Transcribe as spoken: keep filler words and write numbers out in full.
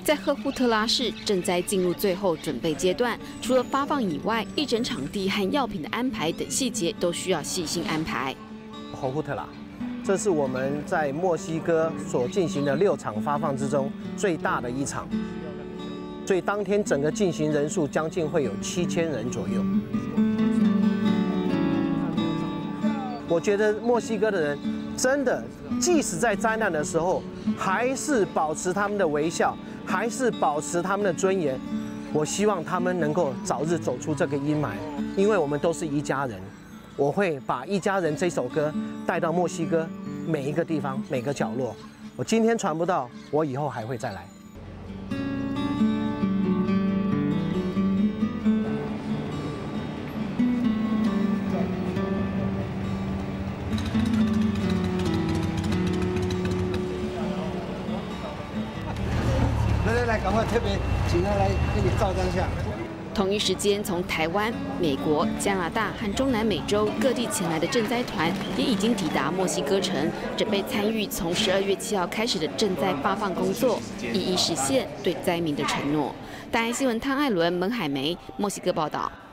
在赫库特拉市，赈灾进入最后准备阶段，除了发放以外，义诊场地和药品的安排等细节都需要细心安排。 赫库特拉，这是我们在墨西哥所进行的六场发放之中最大的一场，所以当天整个进行人数将近会有七千人左右。我觉得墨西哥的人真的，即使在灾难的时候，还是保持他们的微笑，还是保持他们的尊严。我希望他们能够早日走出这个阴霾，因为我们都是一家人。我会把《一家人》这首歌带到墨西哥每一个地方、每个角落。我今天传不到，我以后还会再来。 来来来，赶快特别请他来跟你照张相。 同一时间，从台湾、美国、加拿大和中南美洲各地前来的赈灾团也已经抵达墨西哥城，准备参与从十二月七号开始的赈灾发放工作，一一实现对灾民的承诺。大爱新闻汤艾伦、蒙海梅，墨西哥报道。